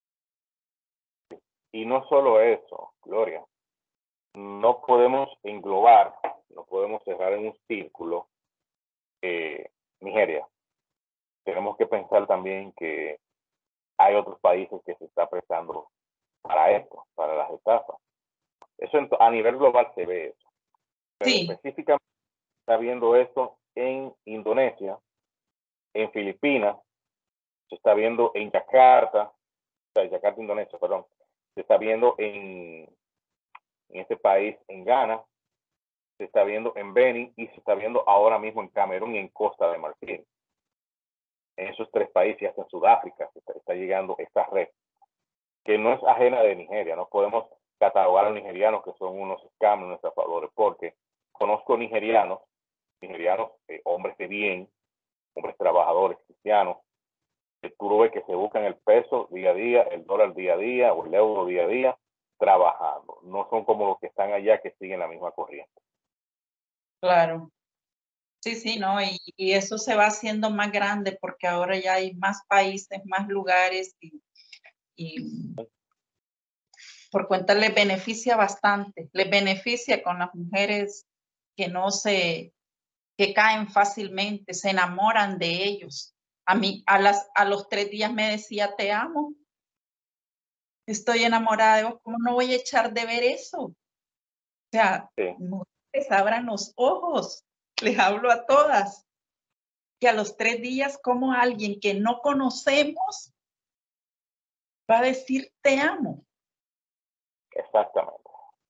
Y no solo eso, Gloria, no podemos englobar, no podemos cerrar en un círculo eh, Nigeria. Tenemos que pensar también que hay otros países que se están prestando para esto, para las estafas. Eso en, a nivel global se ve eso. Pero sí. Específicamente está viendo esto en Indonesia, en Filipinas, se está viendo en Yakarta, o sea, Yakarta, Indonesia, perdón, se está viendo en, en este país, en Ghana, se está viendo en Benin y se está viendo ahora mismo en Camerún y en Costa de Marfil. En esos tres países y hasta en Sudáfrica se está, está llegando esta red, que no es ajena de Nigeria. No podemos catalogar a los nigerianos que son unos scammers, unos estafadores, porque conozco nigerianos, nigerianos, eh, hombres de bien, hombres trabajadores, cristianos, que tú lo ves que se buscan el peso día a día, el dólar día a día o el euro día a día, trabajando. No son como los que están allá que siguen la misma corriente. Claro. Sí, sí, ¿no? Y, y eso se va haciendo más grande porque ahora ya hay más países, más lugares y, y por cuenta les beneficia bastante. Les beneficia con las mujeres que no se, que caen fácilmente, se enamoran de ellos. A mí, a, las, a los tres días me decía, te amo. Estoy enamorada de vos. ¿Cómo no voy a echar de ver eso? O sea, sí. les abran los ojos. Les hablo a todas. Que a los tres días, como alguien que no conocemos va a decir te amo. Exactamente.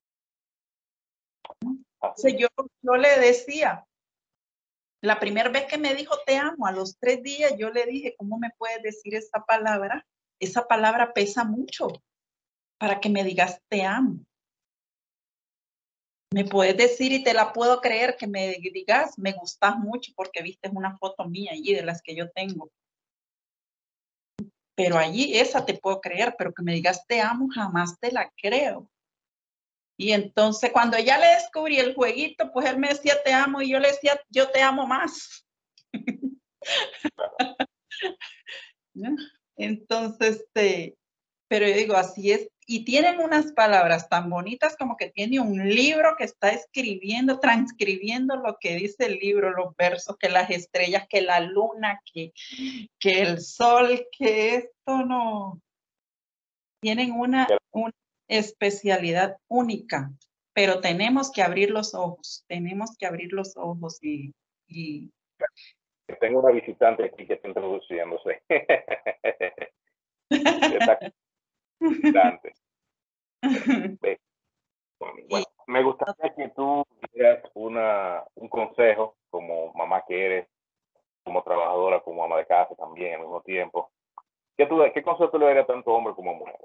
Así. Yo, yo le decía, la primera vez que me dijo te amo, a los tres días yo le dije, ¿cómo me puedes decir esta palabra? Esa palabra pesa mucho para que me digas te amo. Me puedes decir y te la puedo creer que me digas, me gustas mucho porque viste una foto mía allí de las que yo tengo. Pero allí esa te puedo creer, pero que me digas te amo jamás te la creo. Y entonces cuando ya le descubrí el jueguito, pues él me decía te amo y yo le decía yo te amo más. Entonces, este, pero yo digo, así es. Y tienen unas palabras tan bonitas como que tiene un libro que está escribiendo, transcribiendo lo que dice el libro, los versos, que las estrellas, que la luna, que, que el sol, que esto no. Tienen una, una especialidad única, pero tenemos que abrir los ojos, tenemos que abrir los ojos y... y... Tengo una visitante aquí que está introduciéndose. Visitante. Bueno, me gustaría que tú dieras una, un consejo como mamá que eres, como trabajadora, como ama de casa también al mismo tiempo. ¿Qué, tú, qué consejo tú le darías tanto a hombres como a mujeres?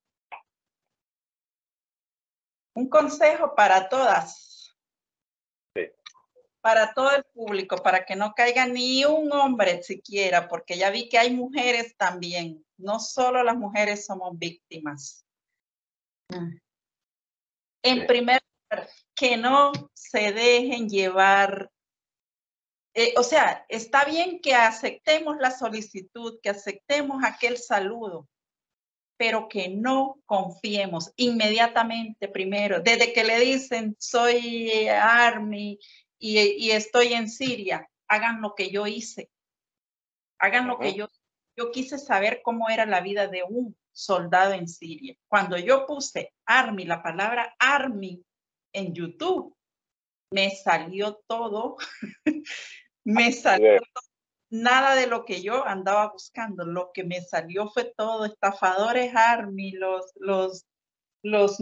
Un consejo para todas. Sí. Para todo el público, para que no caiga ni un hombre siquiera, porque ya vi que hay mujeres también. No solo las mujeres somos víctimas. En sí. primer lugar, que no se dejen llevar. Eh, o sea, está bien que aceptemos la solicitud, que aceptemos aquel saludo, pero que no confiemos inmediatamente primero. Desde que le dicen, soy Army y, y estoy en Siria, hagan lo que yo hice. Hagan lo que yo... Yo quise saber cómo era la vida de un soldado en Siria. Cuando yo puse Army, la palabra Army en YouTube, me salió todo, me salió todo, nada de lo que yo andaba buscando. Lo que me salió fue todo, estafadores Army, los, los, los,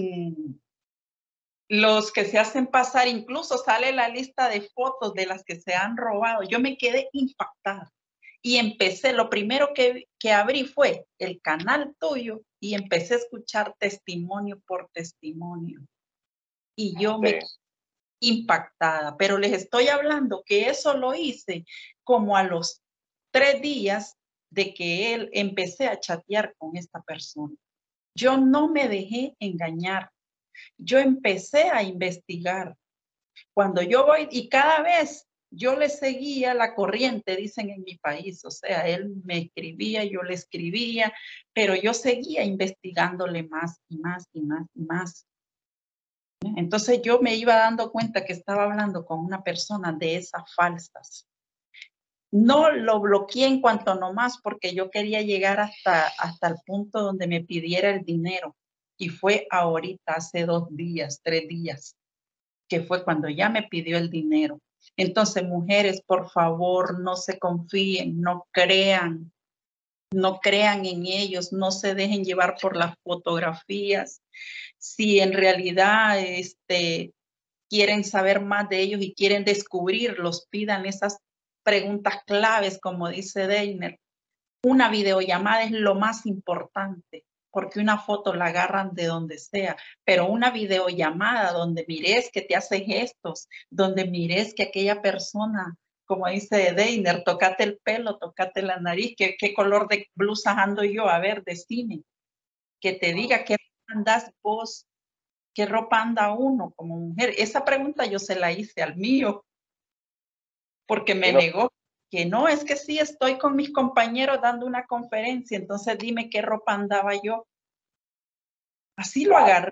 los que se hacen pasar, incluso sale la lista de fotos de las que se han robado. Yo me quedé impactada. Y empecé, lo primero que, que abrí fue el canal tuyo y empecé a escuchar testimonio por testimonio. Y yo sí. me quedé impactada, pero les estoy hablando que eso lo hice como a los tres días de que él empecé a chatear con esta persona. Yo no me dejé engañar. Yo empecé a investigar. Cuando yo voy, y cada vez yo le seguía la corriente, dicen en mi país, o sea, él me escribía, yo le escribía, pero yo seguía investigándole más y más y más y más. Entonces yo me iba dando cuenta que estaba hablando con una persona de esas falsas. No lo bloqueé en cuanto nomás porque yo quería llegar hasta, hasta el punto donde me pidiera el dinero. Y fue ahorita, hace dos días, tres días, que fue cuando ya me pidió el dinero. Entonces, mujeres, por favor, no se confíen, no crean, no crean en ellos, no se dejen llevar por las fotografías. Si en realidad este, quieren saber más de ellos y quieren descubrirlos, pidan esas preguntas claves, como dice Deiner. Una videollamada es lo más importante, porque una foto la agarran de donde sea, pero una videollamada donde mires que te hace gestos, donde mires que aquella persona, como dice Deiner, tocate el pelo, tocate la nariz, ¿qué, qué color de blusa ando yo? A ver, decime. Que te diga qué andas vos, qué ropa anda uno como mujer. Esa pregunta yo se la hice al mío, porque me negó. Que no, es que sí, estoy con mis compañeros dando una conferencia, entonces dime qué ropa andaba yo. Así lo agarré.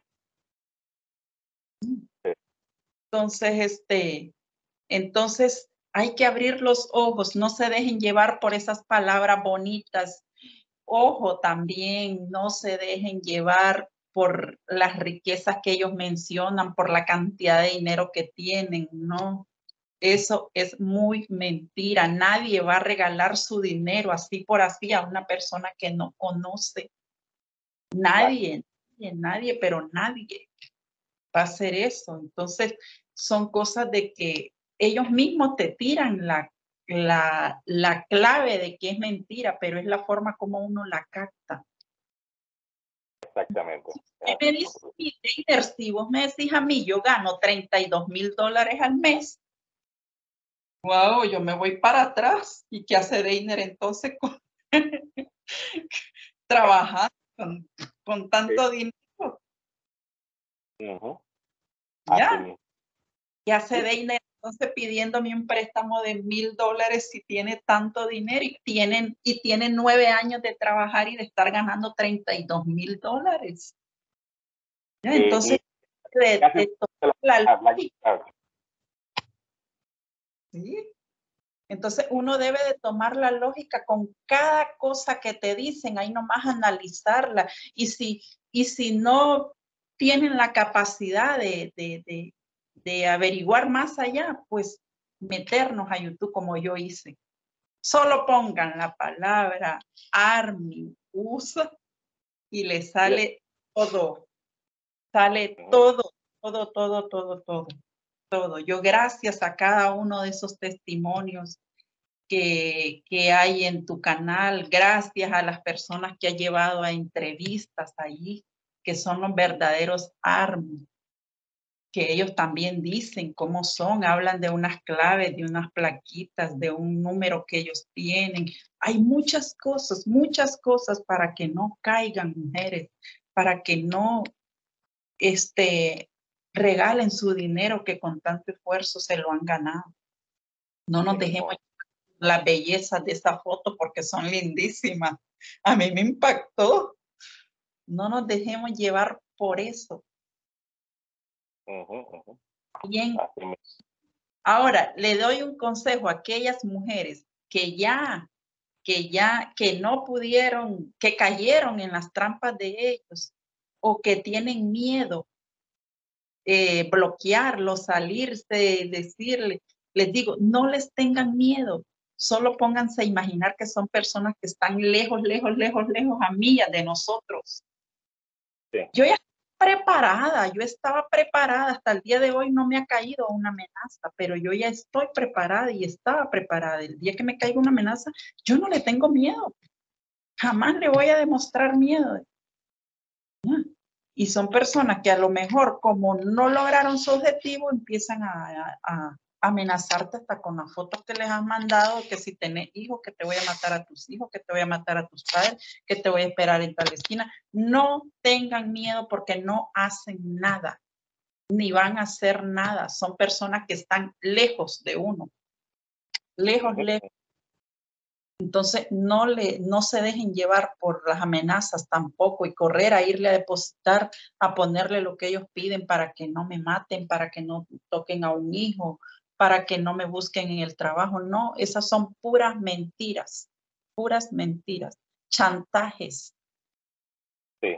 Entonces, este, entonces hay que abrir los ojos, no se dejen llevar por esas palabras bonitas. Ojo también, no se dejen llevar por las riquezas que ellos mencionan, por la cantidad de dinero que tienen, no. Eso es muy mentira. Nadie va a regalar su dinero así por así a una persona que no conoce. Nadie, nadie, nadie, pero nadie va a hacer eso. Entonces, son cosas de que ellos mismos te tiran la, la, la clave de que es mentira, pero es la forma como uno la capta. Exactamente. Y me dice, Deiner, si vos me decís a mí, yo gano treinta y dos mil dólares al mes. Wow, yo me voy para atrás. ¿Y qué hace Deiner entonces con trabajando con, con tanto Sí. dinero? Uh-huh. ¿Ya? ¿Qué hace Deiner entonces pidiéndome un préstamo de mil dólares si tiene tanto dinero y tienen y tiene nueve años de trabajar y de estar ganando treinta y dos mil dólares? ¿Ya? Entonces, Eh, de, de toda la lógica. ¿Sí? Entonces uno debe de tomar la lógica con cada cosa que te dicen, ahí nomás analizarla. Y si, y si no tienen la capacidad de, de, de, de averiguar más allá, pues meternos a YouTube como yo hice. Solo pongan la palabra Army, U S A y le sale todo. Sale todo, todo, todo, todo, todo, todo. Yo gracias a cada uno de esos testimonios Que, que hay en tu canal, gracias a las personas que ha llevado a entrevistas allí, que son los verdaderos Army, que ellos también dicen cómo son, hablan de unas claves, de unas plaquitas, de un número que ellos tienen. Hay muchas cosas, muchas cosas para que no caigan mujeres, para que no este, regalen su dinero que con tanto esfuerzo se lo han ganado. No nos dejemos las bellezas de esa foto porque son lindísimas. A mí me impactó. No nos dejemos llevar por eso. Uh-huh, uh-huh. Bien. Ahora, le doy un consejo a aquellas mujeres que ya, que ya, que no pudieron, que cayeron en las trampas de ellos o que tienen miedo, eh, bloquearlo, salirse, decirle, les digo, no les tengan miedo. Solo pónganse a imaginar que son personas que están lejos, lejos, lejos, lejos a millas de nosotros. Sí. Yo ya estaba preparada, yo estaba preparada. Hasta el día de hoy no me ha caído una amenaza, pero yo ya estoy preparada y estaba preparada. El día que me caiga una amenaza, yo no le tengo miedo. Jamás le voy a demostrar miedo. Y son personas que a lo mejor, como no lograron su objetivo, empiezan a, a, a amenazarte hasta con las fotos que les han mandado, que si tenés hijos, que te voy a matar a tus hijos, que te voy a matar a tus padres, que te voy a esperar en tal esquina. No tengan miedo porque no hacen nada, ni van a hacer nada. Son personas que están lejos de uno, lejos, lejos. Entonces, no, le, no se dejen llevar por las amenazas tampoco y correr a irle a depositar, a ponerle lo que ellos piden para que no me maten, para que no toquen a un hijo, para que no me busquen en el trabajo. No, esas son puras mentiras, puras mentiras, chantajes. Sí,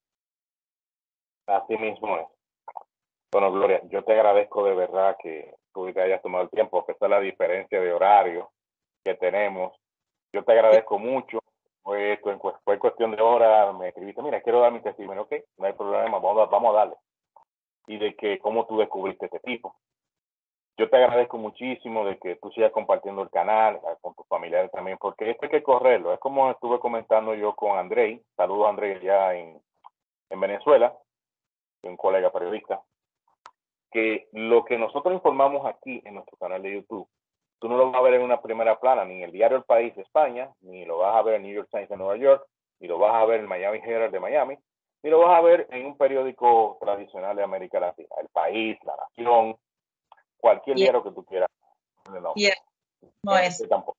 así mismo es. Bueno, Gloria, yo te agradezco de verdad que tú te hayas tomado el tiempo, a pesar de la diferencia de horario que tenemos. Yo te agradezco mucho. Fue, fue cuestión de horas, me escribiste, mira, quiero dar mi testimonio, ok, no hay problema, vamos a, vamos a darle. Y de que cómo tú descubriste este tipo. Yo te agradezco muchísimo de que tú sigas compartiendo el canal con tus familiares también, porque esto hay que correrlo. Es como estuve comentando yo con Andrei, saludos a Andrei allá en, en Venezuela, un colega periodista, que lo que nosotros informamos aquí en nuestro canal de YouTube, tú no lo vas a ver en una primera plana, ni en el diario El País de España, ni lo vas a ver en New York Times de Nueva York, ni lo vas a ver en Miami Herald de Miami, ni lo vas a ver en un periódico tradicional de América Latina, El País, La Nación, cualquier yeah. diario que tú quieras. No, yeah. no es. Tampoco.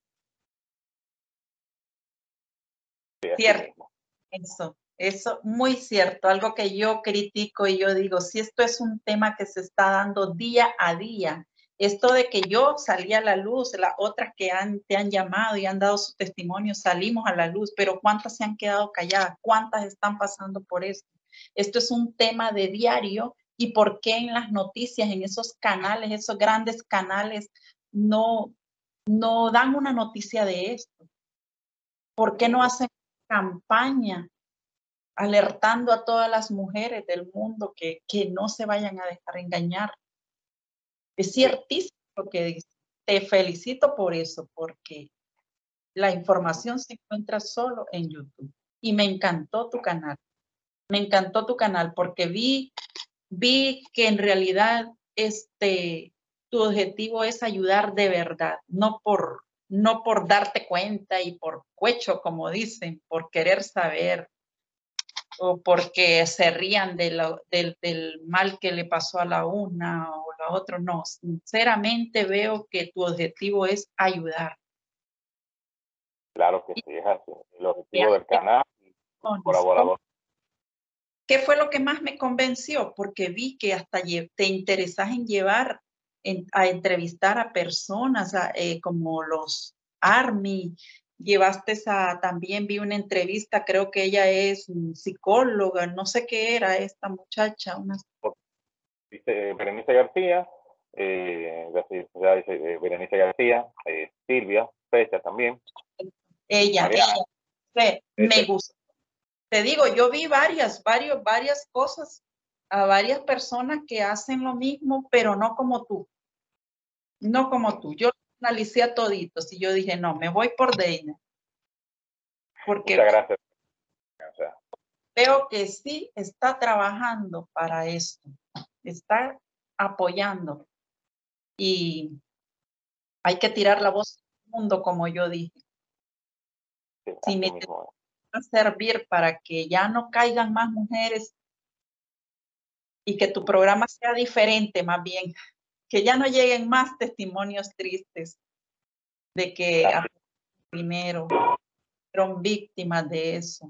Sí, cierto. Eso, eso, muy cierto. Algo que yo critico y yo digo, si esto es un tema que se está dando día a día, esto de que yo salí a la luz, las otras que han, te han llamado y han dado su testimonio, salimos a la luz, pero ¿cuántas se han quedado calladas? ¿Cuántas están pasando por esto? Esto es un tema de diario. ¿Y por qué en las noticias, en esos canales, esos grandes canales, no, no dan una noticia de esto? ¿Por qué no hacen campaña alertando a todas las mujeres del mundo que, que no se vayan a dejar engañar? Es ciertísimo lo que dice. Te felicito por eso, porque la información se encuentra solo en YouTube. Y me encantó tu canal. Me encantó tu canal porque vi, vi que en realidad este, tu objetivo es ayudar de verdad, no por, no por darte cuenta y por cuecho, como dicen, por querer saber o porque se rían de lo, del, del mal que le pasó a la una o la otra. No, sinceramente veo que tu objetivo es ayudar. Claro que sí, es así. El objetivo del canal, colaborador. ¿Qué fue lo que más me convenció? Porque vi que hasta te interesas en llevar en, a entrevistar a personas a, eh, como los Army. Llevaste a, también vi una entrevista, creo que ella es psicóloga, no sé qué era esta muchacha. Una... Dice Berenice García, eh, dice Berenice García, eh, Silvia Fecha también. Ella, Mariana. ella, me gustó. Te digo, yo vi varias, varios, varias cosas a varias personas que hacen lo mismo, pero no como tú. No como tú. Yo analicé a toditos y yo dije, no, me voy por Deina. Porque muchas gracias. O sea, veo que sí está trabajando para esto. Está apoyando. Y hay que tirar la voz al mundo, como yo dije. sí, Si me va a servir para que ya no caigan más mujeres y que tu programa sea diferente, más bien. Que ya no lleguen más testimonios tristes de que Así. primero fueron víctimas de eso.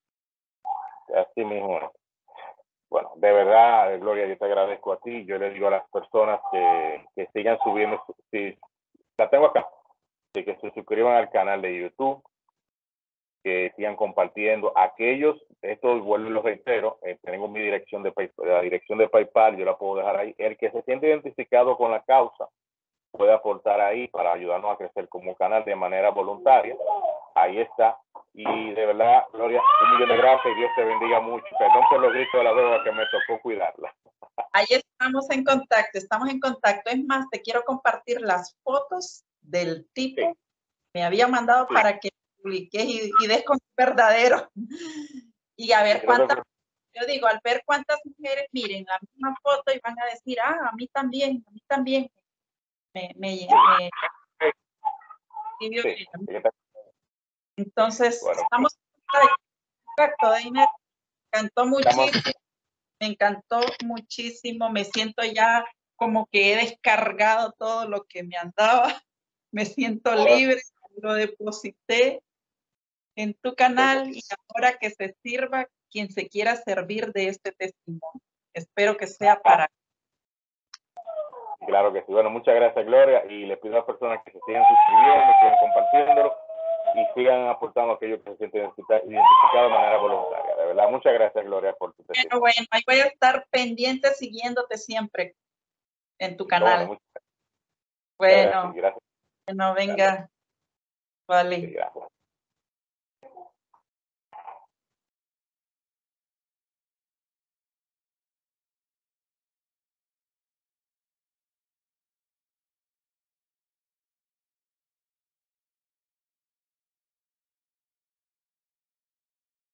Así mismo. Bueno, de verdad, Gloria, yo te agradezco a ti. Yo le digo a las personas que, que sigan subiendo, si la tengo acá, de que se suscriban al canal de YouTube, que sigan compartiendo. Aquellos, esto vuelvo y lo reitero, eh, tengo mi dirección de PayPal, la dirección de PayPal, yo la puedo dejar ahí. El que se siente identificado con la causa puede aportar ahí para ayudarnos a crecer como canal de manera voluntaria. Ahí está. Y de verdad, Gloria, un millón de gracias y Dios te bendiga mucho. Perdón por los gritos de la beba, que me tocó cuidarla. Ahí estamos en contacto, estamos en contacto. Es más, te quiero compartir las fotos del tipo que sí. me había mandado sí. para que publiques y, y des con verdadero. Y a ver cuántas, que... yo digo, al ver cuántas mujeres miren la misma foto y van a decir, ah, a mí también, a mí también. Me, me, sí. me... Sí. Entonces, bueno. estamos en contacto, Deiner. Me encantó muchísimo, estamos... me encantó muchísimo. Me siento ya como que he descargado todo lo que me andaba. Me siento libre, lo deposité en tu canal y ahora que se sirva quien se quiera servir de este testimonio. Espero que sea para... Claro que sí. Bueno, muchas gracias, Gloria, y le pido a las personas que se sigan suscribiendo, sigan compartiéndolo y sigan aportando aquello que se sienten identificados de manera voluntaria. De verdad, muchas gracias, Gloria, por tu testimonio. Bueno, bueno, ahí voy a estar pendiente siguiéndote siempre en tu canal. Bueno, bueno, gracias. bueno, venga. Vale. Sí, gracias.